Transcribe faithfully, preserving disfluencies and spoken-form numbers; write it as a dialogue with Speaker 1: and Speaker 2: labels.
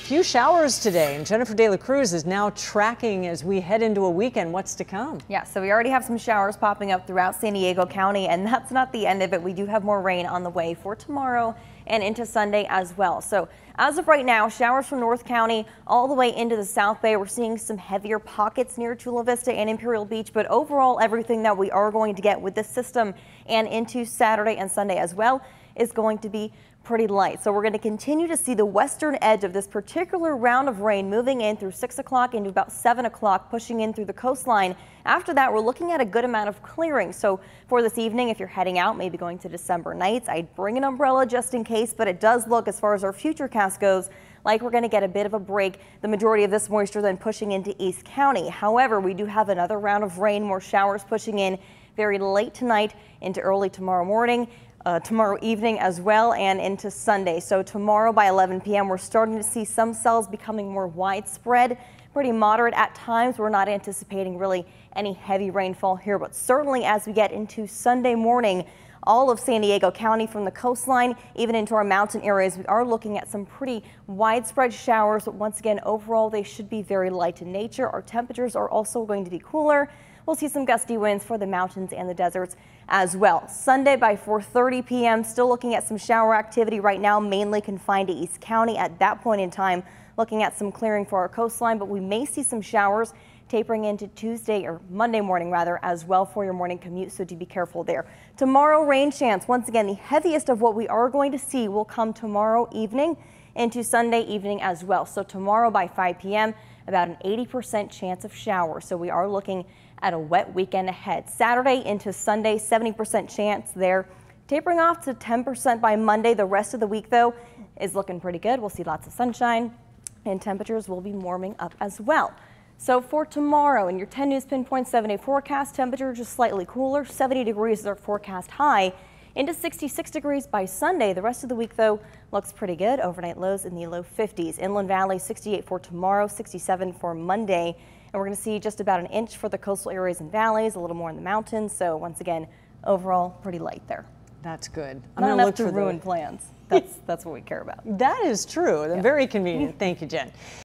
Speaker 1: few showers today, and Jennifer De La Cruz is now tracking as we head into a weekend. What's to come?
Speaker 2: Yeah, so we already have some showers popping up throughout San Diego County, and that's not the end of it. We do have more rain on the way for tomorrow and into Sunday as well. So as of right now, showers from North County all the way into the South Bay. We're seeing some heavier pockets near Chula Vista and Imperial Beach, but overall everything that we are going to get with this system and into Saturday and Sunday as well is going to be pretty light. So we're going to continue to see the western edge of this particular round of rain moving in through six o'clock into about seven o'clock, pushing in through the coastline. After that, we're looking at a good amount of clearing. So for this evening, if you're heading out, maybe going to December Nights, I'd bring an umbrella just in case, but it does look, as far as our future cast goes, like we're going to get a bit of a break. The majority of this moisture then pushing into East County. However, we do have another round of rain, more showers pushing in very late tonight into early tomorrow morning. Uh, tomorrow evening as well, and into Sunday. So tomorrow by eleven p m we're starting to see some cells becoming more widespread, pretty moderate at times. We're not anticipating really any heavy rainfall here, but certainly as we get into Sunday morning, all of San Diego County from the coastline even into our mountain areas, we are looking at some pretty widespread showers. But once again, overall they should be very light in nature. Our temperatures are also going to be cooler. We'll see some gusty winds for the mountains and the deserts as well. Sunday by four thirty p m still looking at some shower activity right now, mainly confined to East County at that point in time. Looking at some clearing for our coastline, but we may see some showers tapering into Tuesday or Monday morning rather as well for your morning commute, so do be careful there. Tomorrow, rain chance. Once again, the heaviest of what we are going to see will come tomorrow evening into Sunday evening as well. So tomorrow by five p m about an eighty percent chance of showers. So we are looking at a wet weekend ahead. Saturday into Sunday, seventy percent chance there. Tapering off to ten percent by Monday. The rest of the week, though, is looking pretty good. We'll see lots of sunshine, and temperatures will be warming up as well. So for tomorrow, in your ten News Pinpoint seven day forecast, temperature just slightly cooler. seventy degrees is our forecast high. Into sixty-six degrees by Sunday. The rest of the week, though, looks pretty good. Overnight lows in the low fifties. Inland Valley, sixty-eight for tomorrow, sixty-seven for Monday. And we're going to see just about an inch for the coastal areas and valleys, a little more in the mountains. So once again, overall, pretty light there.
Speaker 1: That's good. I'm
Speaker 2: Not
Speaker 1: going to
Speaker 2: look
Speaker 1: look
Speaker 2: to
Speaker 1: for
Speaker 2: ruin
Speaker 1: the...
Speaker 2: plans. That's, that's what we care about.
Speaker 1: That is true.
Speaker 2: Yeah.
Speaker 1: Very convenient. Thank you, Jen.